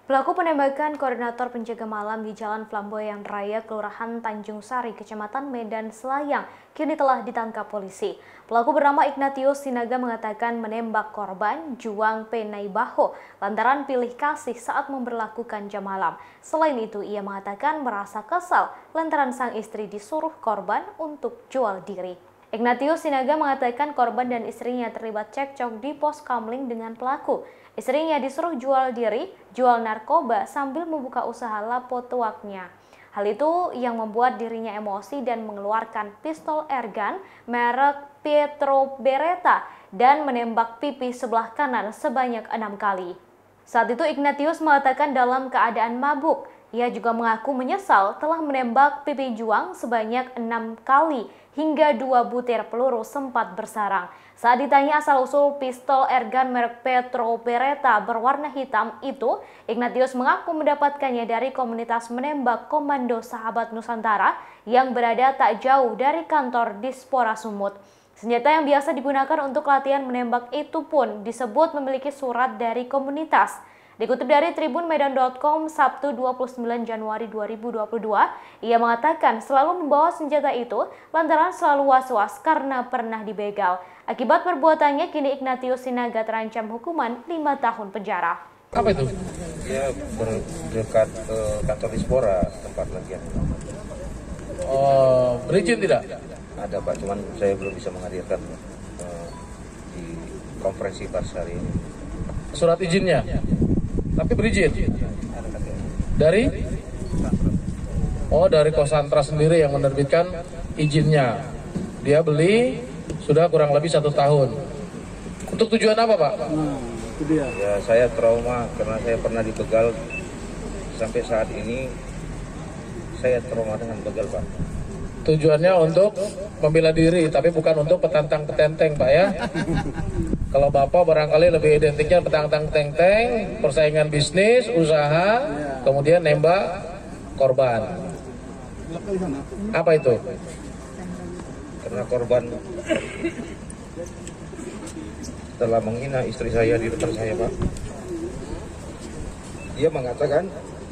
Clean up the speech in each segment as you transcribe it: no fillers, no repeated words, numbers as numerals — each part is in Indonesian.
Pelaku penembakan koordinator penjaga malam di Jalan Flamboyan Raya, Kelurahan Tanjung Sari, Kecamatan Medan Selayang, kini telah ditangkap polisi. Pelaku bernama Ignatius Sinaga mengatakan menembak korban Juang Penaibaho lantaran pilih kasih saat memberlakukan jam malam. Selain itu, ia mengatakan merasa kesal lantaran sang istri disuruh korban untuk jual diri. Ignatius Sinaga mengatakan korban dan istrinya terlibat cekcok di pos kamling dengan pelaku. Istrinya disuruh jual diri, jual narkoba sambil membuka usaha lapo tuaknya. Hal itu yang membuat dirinya emosi dan mengeluarkan pistol airgun merek Pietro Beretta dan menembak pipi sebelah kanan sebanyak 6 kali. Saat itu Ignatius mengatakan dalam keadaan mabuk. Ia juga mengaku menyesal telah menembak pipi Juang sebanyak 6 kali hingga 2 butir peluru sempat bersarang. Saat ditanya asal-usul pistol airgun merek Pietro Beretta berwarna hitam itu, Ignatius mengaku mendapatkannya dari komunitas menembak Komando Sahabat Nusantara yang berada tak jauh dari kantor Dispora Sumut. Senjata yang biasa digunakan untuk latihan menembak itu pun disebut memiliki surat dari komunitas. Dikutip dari tribunmedan.com Sabtu 29 Januari 2022, ia mengatakan selalu membawa senjata itu lantaran selalu was-was karena pernah dibegal. Akibat perbuatannya, kini Ignatius Sinaga terancam hukuman 5 tahun penjara. Apa itu? Dia berdekat ke kantor Dispora, tempat latihan. Oh, berizin tidak? Ada Pak, cuman saya belum bisa menghadirkan di konferensi pers hari ini. Surat izinnya? Tapi berizin? Dari? Oh, dari Kosantra sendiri yang menerbitkan izinnya. Dia beli sudah kurang lebih 1 tahun. Untuk tujuan apa, Pak? Itu dia. Ya, saya trauma karena saya pernah dibegal. Sampai saat ini saya trauma dengan begal, Pak. Tujuannya untuk membela diri, tapi bukan untuk petantang-petenteng, Pak ya. Kalau Bapak barangkali lebih identiknya petantang-petenteng, persaingan bisnis, usaha, kemudian nembak korban. Apa itu? Karena korban telah menghina istri saya di depan saya, Pak. Dia mengatakan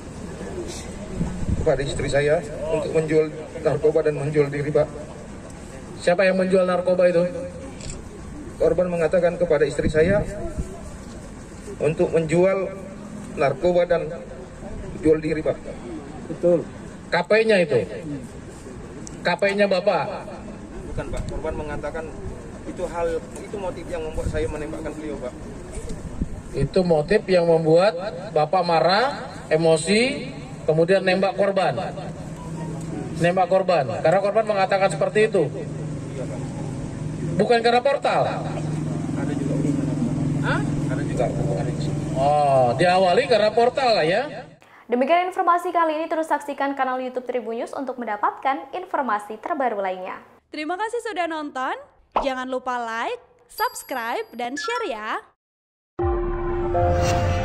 kepada istri saya untuk menjual narkoba dan menjual diri, Pak. Siapa yang menjual narkoba itu? Korban mengatakan kepada istri saya untuk menjual narkoba dan jual diri, Pak. Betul. KP-nya itu? KP-nya Bapak? Bukan, Pak. Korban mengatakan itu motif yang membuat saya menembakkan beliau, Pak. Itu motif yang membuat Bapak marah, emosi, kemudian nembak korban. Nembak korban. Karena korban mengatakan seperti itu. Bukan karena portal. Ada juga hubungan. Ada juga hubungan di sini. Oh, diawali karena portal lah ya. Demikian informasi kali ini, terus saksikan kanal YouTube Tribun News untuk mendapatkan informasi terbaru lainnya. Terima kasih sudah nonton. Jangan lupa like, subscribe, dan share ya.